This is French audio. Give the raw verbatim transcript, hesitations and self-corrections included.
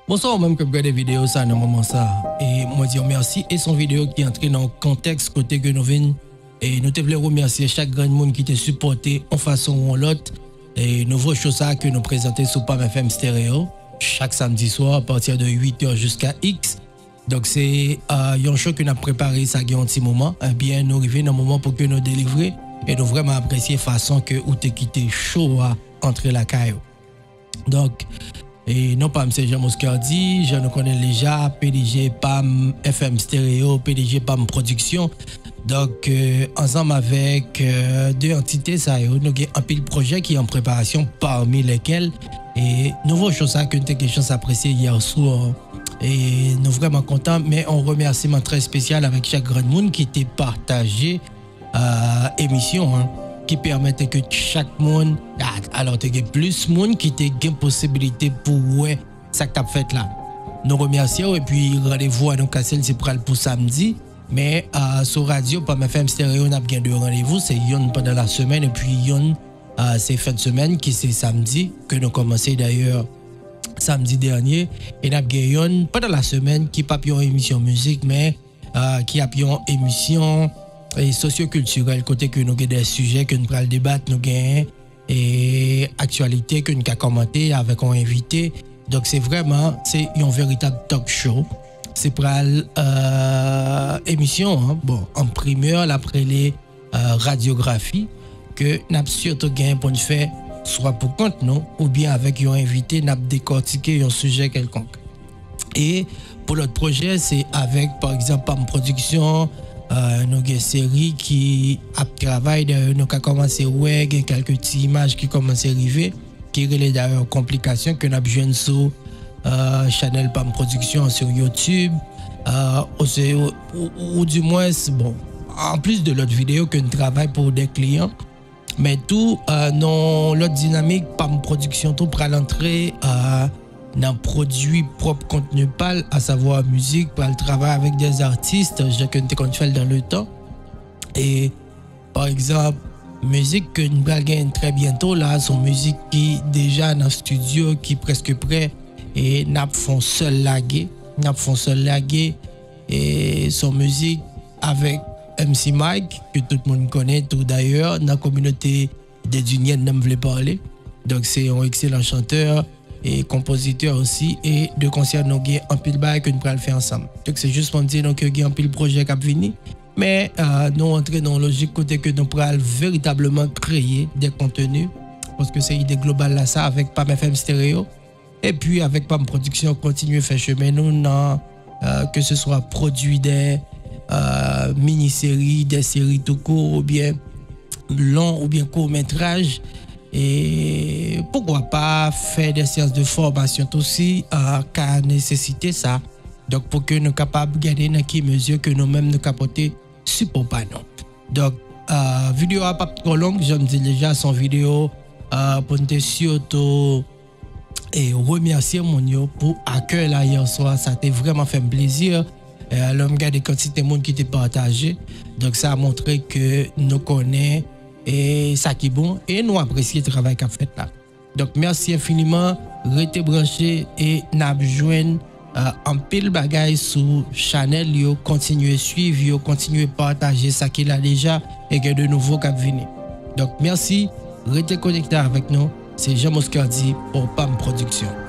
Bonsoir, même que des vidéos ça dans moment ça. Et moi dire merci et son vidéo qui est entré dans le contexte côté que nous venons. Et nous te voulons remercier chaque grand monde qui t'a supporté en façon ou en l'autre. Et nouveau chose ça que nous présentons sur P A M F M Stereo chaque samedi soir à partir de huit heures jusqu'à X. Donc c'est euh, un show que nous avons préparé ça un petit moment. Eh bien nous arrivons dans un moment pour que nous délivrer et nous vraiment apprécier façon que ou te quitté chaud à entrer la caillou. Donc et non pas M. Jean Moscardi, je nous connais déjà, P D G P A M F M Stereo, P D G P A M Production. Donc, euh, ensemble avec euh, deux entités, ça, nous avons un pile projet qui est en préparation, parmi lesquels, et nouveau chose que nous avons quelque chose apprécié hier soir. Et nous sommes vraiment contents, mais un remerciement très spécial avec chaque grand monde qui était partagé à euh, émission, hein, qui permettait que chaque monde, alors il y a plus de monde qui a une possibilité pour ouais, ça que tu as fait là. Nous remercions et puis rendez-vous à nous casser c'est pour samedi. Mais euh, sur radio, P A M F M Stereo, on a bien deux rendez-vous. C'est yon pendant la semaine et puis yon, euh, c'est fin de semaine qui c'est samedi, que nous commençons d'ailleurs samedi dernier. Et on a bien yon pendant la semaine qui pas une émission musique, mais euh, qui a une émission et socio-culturelle, côté que nous avons des sujets que nous allons débattre, nous avons et actualité que nous avons commenté avec un invité. Donc c'est vraiment, c'est un véritable talk show. C'est pour euh, émission, hein? Bon, en primeur, après les euh, radiographies, que nous avons surtout gagné pour nous faire, soit pour compte nous, ou bien avec un invité, nous avons décortiqué un sujet quelconque. Et pour l'autre projet, c'est avec, par exemple, P A M Production, euh, nous avons une série qui a travaillé, nous avons commencé à voir quelques petites images qui commencent à arriver, qui relèvent d'ailleurs complications que nous avons joué sur Euh, Channel P A M Production sur YouTube euh, ou, ou, ou du moins bon en plus de l'autre vidéo que nous travaillons pour des clients mais tout euh, dans l'autre dynamique P A M Production tout pour l'entrée euh, dans produit propre contenu pâle à savoir musique pour le travail avec des artistes je que nous fait dans le temps et par exemple musique que nous allons gagner très bientôt là son musique qui déjà dans le studio qui est presque prêt et n'a font seul laguer n'a font seul laguer et son musique avec M C Mike que tout le monde connaît tout d'ailleurs dans la communauté des Unions ne voulait parler donc c'est un excellent chanteur et compositeur aussi et de concert nous avons un pile bail que nous allons faire ensemble donc c'est juste pour dire donc qu'il y a un pile projet qui a fini mais euh, nous entrer dans la logique côté que nous allons véritablement créer des contenus parce que c'est idée globale là ça avec P A M F M Stereo. Et puis avec P A M Production, continuer à faire chemin nous, non, euh, que ce soit produit des euh, mini-séries, des séries tout court, ou bien long, ou bien court-métrage. Et pourquoi pas faire des séances de formation aussi, euh, car nécessité ça. Donc pour que nous soyons capables de garder dans quelle mesure que nous-mêmes nous capoter support pas non. Donc, euh, vidéo à pas trop longue, je me dis déjà son vidéo euh, pour nous surtout et remercier mon yo pour accueil là hier soir ça t'a vraiment fait plaisir euh, l'homme gars des quantités de monde qui était partagé donc ça a montré que nous connaît et ça qui est bon et nous apprécier le travail qu'a fait là donc merci infiniment restez branchés et n'a joindre euh, en pile bagaille sur Channel yo continuer suivre yo continuer partager ça qu'il a déjà et que de nouveaux cap venir donc merci restez connectés avec nous. C'est Jean Moscardi pour P A M Production.